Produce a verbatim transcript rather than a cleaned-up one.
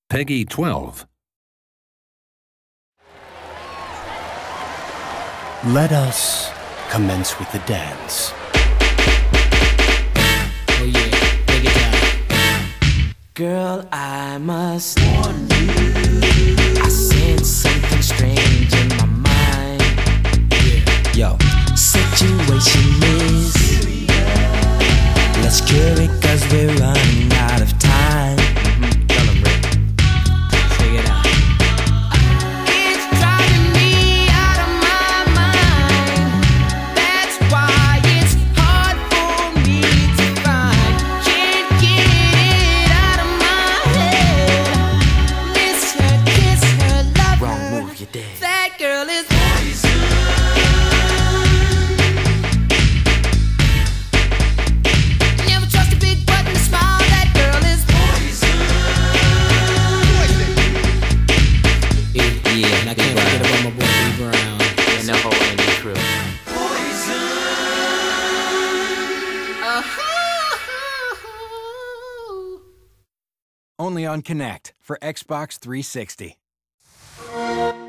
Peggy twelve. Let us commence with the dance. Oh yeah, break it down. Girl, I must warn you, I sense something strange in my mind. Yeah. Yo, situation is serious. Let's cure it cause we're running out of time. Mm-hmm. Tell 'em, Rick. Check it out. It's driving me out of my mind. That's why it's hard for me to find. Can't get it out of my head. Miss her, kiss her, love her. Wrong move, you're dead. That girl is poison. Never trust a big button to smile. That girl is poison. Yeah, and I can't forget about my boy B Brown And the whole Andy crew. Only on Connect for Xbox three sixty.